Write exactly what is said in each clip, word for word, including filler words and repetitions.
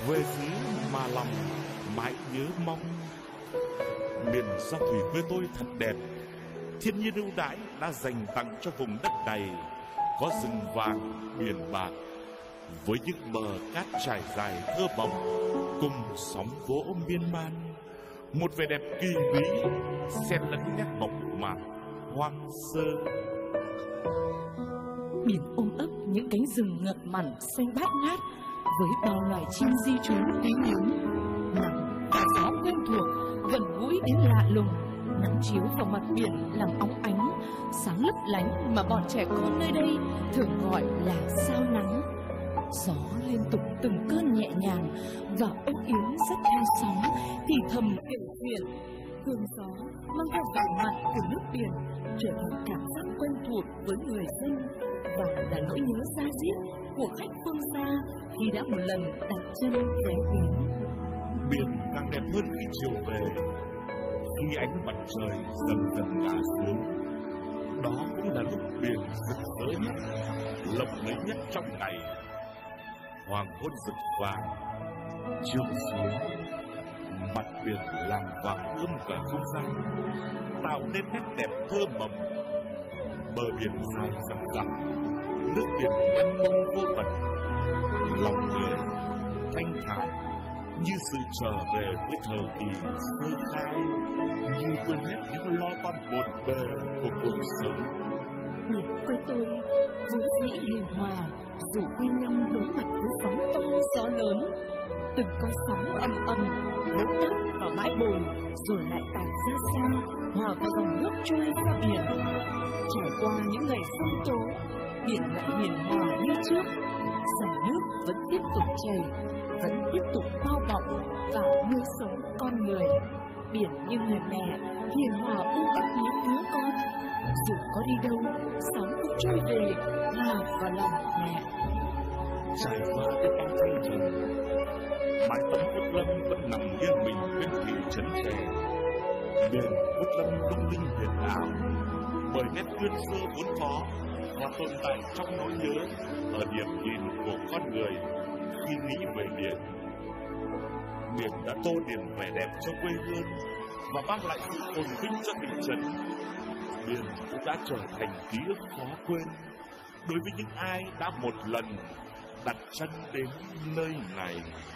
về phía mà lòng mãi nhớ mong. Miền Giao Thủy quê tôi thật đẹp, thiên nhiên ưu đãi đã dành tặng cho vùng đất này, có rừng vàng, biển bạc, với những bờ cát trải dài thơ mộng, cùng sóng vỗ miên man. Một vẻ đẹp kỳ bí, xen lẫn nét mộc mạc, hoang sơ. Biển ôm ấp những cánh rừng ngập mặn xanh bát ngát, với bao loài chim di trú quý hiếm. Nắng và gió quen thuộc, gần gũi đến lạ lùng. Nắng chiếu vào mặt biển làm óng ánh, sáng lấp lánh mà bọn trẻ con nơi đây thường gọi là sao nắng. Gió liên tục từng cơn nhẹ nhàng và ốc yếm rất theo sóng, thì thầm kể chuyện. Hương gió mang theo vẻ mặn của nước biển, trở thành cảm giác quen thuộc với người dân, và là nỗi nhớ da diết của khách phương xa khi đã một lần đặt chân ghé biển. Biển càng đẹp hơn khi chiều về, khi ánh mặt trời dần dần ngả xuống. Đó cũng là lúc biển rực rỡ nhất, lộng lẫy nhất trong ngày. Hoàng hôn rực vàng chiếu xuống, mặt biển làm vàng ươm cả không gian, tạo nên nét đẹp thơ mộng. Bờ biển dài dặm dặm, nước biển mênh mông vô tận, lòng người thanh thản như sự trở về với thời kỳ sơ khai, như quên hết những lo toan bộn bề của cuộc sống. Biển quê tôi vốn dĩ hiền hòa, dù quy năm đối mặt với sóng to gió lớn. Từng con sóng âm âm vỗ đắp vào bãi bồi, rồi lại tạt ra xa, hòa vào dòng nước trôi ra biển. Trải qua những ngày sóng tố, biển lại hiền hòa như trước. Dòng nước vẫn tiếp tục chảy, vẫn tiếp tục bao bọc và nuôi sống con người. Biển như người mẹ hiền hòa ôm ấp những đứa con. Dù có đi đâu, sóng cũng trôi về, hòa vào lòng mẹ. Trải qua cái bao thanh trần, mái tấm Phúc Lâm vẫn nằm yên mình bên thị trấn trẻ. Biển Phúc Lâm lung linh huyền ảo, bởi nét duyên xưa vốn có và tồn tại trong nỗi nhớ ở điểm nhìn của con người khi nghĩ về biển. Biển đã tô điểm vẻ đẹp cho quê hương và mang lại sự phồn vinh cho thị trấn. Biển cũng đã trở thành ký ức khó quên đối với những ai đã một lần đặt chân đến nơi này.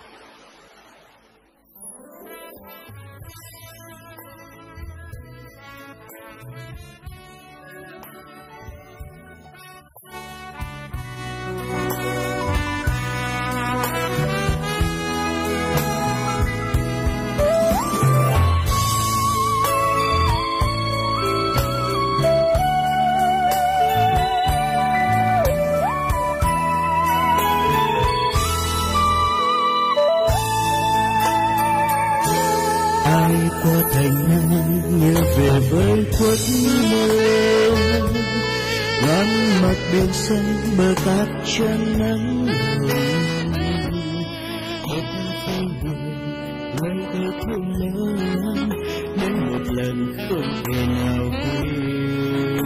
Qua thành nam nhớ về với khuất mơ, ngắm mặt biển xanh bờ cát trắng nắng hồng. Khóc phai buồn ngây thơ thương nhớ lắm, đến một lần không thể nào quên.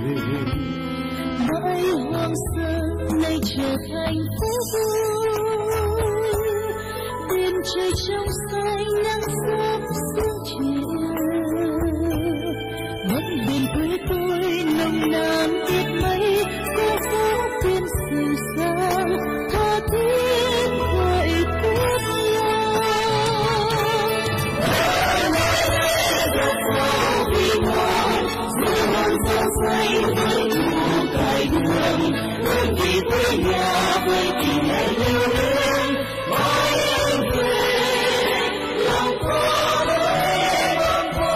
Mãi hoang sơ nay trở thành phố vui, đêm trời trong xanh nắng sớm xuống chiều. Mắt biển quê tôi nồng nàn biết mấy, cô phố phiên sườn sang tha thiết gọi kết nhau. Đất màu vì ngon giữa non sông xanh với thu cài đường, với vì quê nhà với vì ngày yêu đương mãi em về lòng con ơi con con.